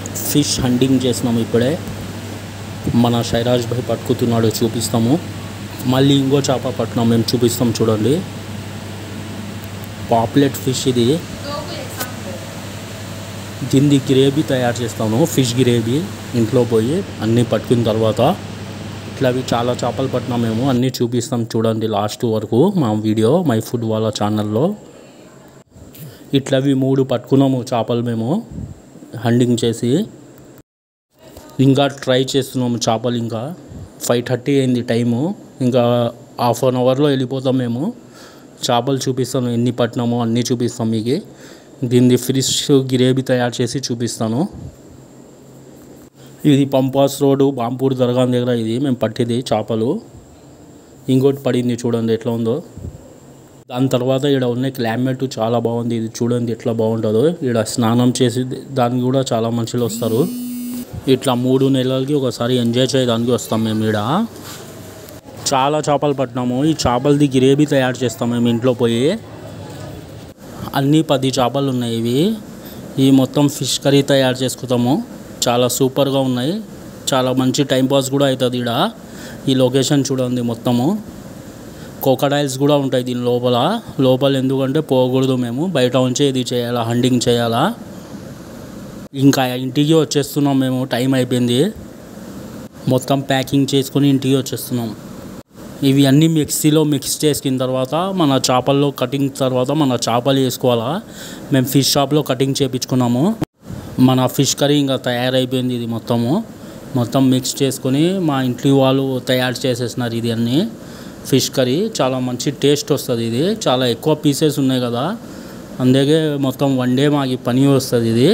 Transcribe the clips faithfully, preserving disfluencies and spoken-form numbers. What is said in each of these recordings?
Fish hunting చేస్తున్నాము ఇప్పుడే. మన శైరాజ్ భాయ్ పట్టుకుతున్నాడు, చూపిస్తాము. మళ్ళీ ఇంకో చేప పట్టినాం మేము, చూపిస్తాం చూడండి. పాపులెట్ ఫిష్ ఇది. దీన్ని గ్రేవీ తయారు చేస్తాను, ఫిష్ గ్రేవీ. ఇంట్లో పోయి అన్నీ పట్టుకున్న తర్వాత ఇట్లావి చాలా చేపలు పట్టినాం మేము, అన్నీ చూపిస్తాం చూడండి లాస్ట్ వరకు మా వీడియో మై ఫుడ్ వాళ్ళ ఛానల్లో. ఇట్లవి మూడు పట్టుకున్నాము చేపలు మేము హంటింగ్ చేసి. ఇంకా ట్రై చేస్తున్నాము చేపలు. ఇంకా ఫైవ్ థర్టీ అయింది టైము, ఇంకా హాఫ్ అన్ అవర్లో వెళ్ళిపోతాం మేము. చేపలు చూపిస్తాను, ఎన్ని పట్టినామో అన్నీ చూపిస్తాం మీకు. దీన్ని ఫిష్ గ్రేవీ తయారు చేసి చూపిస్తాను. ఇది పంపాస్ రోడ్డు బాంపూర్ దర్గా దగ్గర ఇది మేము పట్టింది చేపలు. ఇంకోటి పడింది చూడండి ఎట్లా ఉందో. దాని తర్వాత ఇక్కడ ఉన్న క్లైమేట్ చాలా బాగుంది, ఇది చూడండి ఎట్లా బాగుంటుందో. ఇక్కడ స్నానం చేసి దానికి కూడా చాలా మనుషులు వస్తారు. ఇట్లా మూడు నెలలకి ఒకసారి ఎంజాయ్ చేయడానికి వస్తాం మేము. ఇక్కడ చాలా చేపలు పట్టినాము. ఈ చేపలది గ్రేవీ తయారు చేస్తాం మేము ఇంట్లో పోయి. అన్నీ పది చేపలు ఉన్నాయి ఇవి. ఈ మొత్తం ఫిష్ కర్రీ తయారు చేసుకుంటాము. చాలా సూపర్గా ఉన్నాయి, చాలా మంచి టైంపాస్ కూడా అవుతుంది. ఇక్కడ ఈ లొకేషన్ చూడండి మొత్తము. క్రొకడైల్స్ కూడా ఉంటాయి దీని లోపల. లోపల ఎందుకంటే పోకూడదు, మేము బయట ఉంచే ఇది చేయాలా, హంటింగ్ చేయాలా. ఇంకా ఇంటికి వచ్చేస్తున్నాం మేము, టైం అయిపోయింది. మొత్తం ప్యాకింగ్ చేసుకొని ఇంటికి వచ్చేస్తున్నాం. ఇవి అన్నీ మిక్సీలో మిక్స్ చేసుకున్న తర్వాత మన చేపల్లో కటింగ్ తర్వాత మన చేపలు వేసుకోవాలా. మేము ఫిష్ షాప్లో కటింగ్ చేయించుకున్నాము. మన ఫిష్ కర్రీ ఇంకా తయారైపోయింది. ఇది మొత్తము మొత్తం మిక్స్ చేసుకొని మా ఇంటి వాళ్ళు తయారు చేసేసినారు ఇది అన్నీ. ఫిష్ కర్రీ చాలా మంచి టేస్ట్ వస్తుంది. ఇది చాలా ఎక్కువ పీసెస్ ఉన్నాయి కదా, అందుకే మొత్తం వన్ డే మాకు పని వస్తుంది. ఇది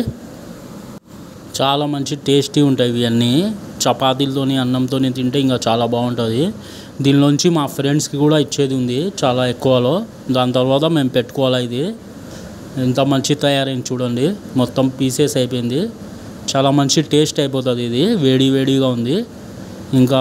చాలా మంచి టేస్టీ ఉంటాయి ఇవన్నీ. చపాతీలతోని అన్నంతో తింటే ఇంకా చాలా బాగుంటుంది. దీనిలోంచి మా ఫ్రెండ్స్కి కూడా ఇచ్చేది ఉంది చాలా ఎక్కువలో. దాని తర్వాత మేము పెట్టుకోవాలి. ఇది ఎంత మంచి తయారైంది చూడండి, మొత్తం పీసెస్ అయిపోయింది. చాలా మంచి టేస్ట్ అయిపోతుంది. ఇది వేడి వేడిగా ఉంది. ఇంకా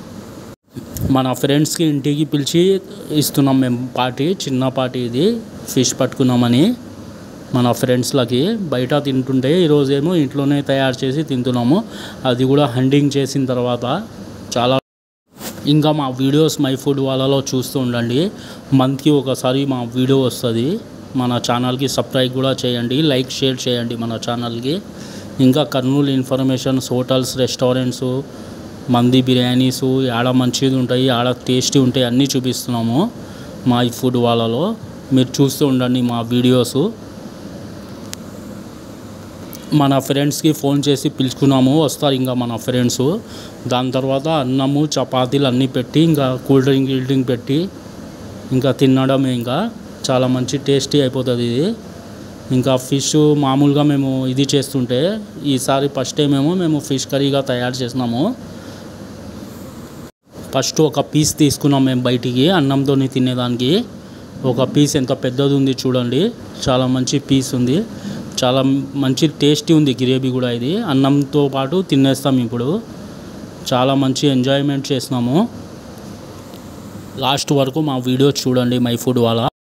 మన ఫ్రెండ్స్కి ఇంటికి పిలిచి ఇస్తున్నాం మేము పార్టీ, చిన్న పార్టీ. ఇది ఫిష్ పట్టుకున్నామని మన ఫ్రెండ్స్లకి. బయట తింటుంటే ఈరోజేమో ఇంట్లోనే తయారు చేసి తింటున్నాము, అది కూడా హంటింగ్ చేసిన తర్వాత. చాలా ఇంకా మా వీడియోస్ మై ఫుడ్ వాళ్ళలో చూస్తూ ఉండండి. మంత్కి ఒకసారి మా వీడియో వస్తుంది. మన ఛానల్కి సబ్స్క్రైబ్ కూడా చేయండి, లైక్ షేర్ చేయండి మన ఛానల్కి. ఇంకా కర్నూలు ఇన్ఫర్మేషన్స్, హోటల్స్, రెస్టారెంట్స్, మంది బిర్యానీసు ఆడ మంచిది ఉంటాయి, ఆడ టేస్టీ ఉంటాయి, అన్నీ చూపిస్తున్నాము మై ఫుడ్ వాళ్ళలో. మీరు చూస్తూ ఉండండి మా వీడియోసు. మన ఫ్రెండ్స్కి ఫోన్ చేసి పిలుచుకున్నాము, వస్తారు ఇంకా మన ఫ్రెండ్స్. దాని తర్వాత అన్నము చపాతీలు అన్నీ పెట్టి ఇంకా కూల్ డ్రింక్ కూల్ డ్రింక్ పెట్టి ఇంకా తినడమే. ఇంకా చాలా మంచి టేస్టీ అయిపోతుంది ఇది. ఇంకా ఫిష్ మామూలుగా మేము ఇది చేస్తుంటే ఈసారి ఫస్ట్ టైం ఏమో మేము ఫిష్ కర్రీగా తయారు చేసినాము. ఫస్ట్ ఒక పీస్ తీసుకున్నాం మేము బయటికి అన్నంతో తినేదానికి. ఒక పీస్ ఎంత పెద్దది ఉంది చూడండి, చాలా మంచి పీస్ ఉంది, చాలా మంచి టేస్టీ ఉంది గ్రేవీ కూడా. ఇది అన్నంతో పాటు తినేస్తాం ఇప్పుడు. చాలా మంచి ఎంజాయ్మెంట్ చేసినాము. లాస్ట్ వరకు మా వీడియో చూడండి మై ఫుడ్ వాళ్ళ.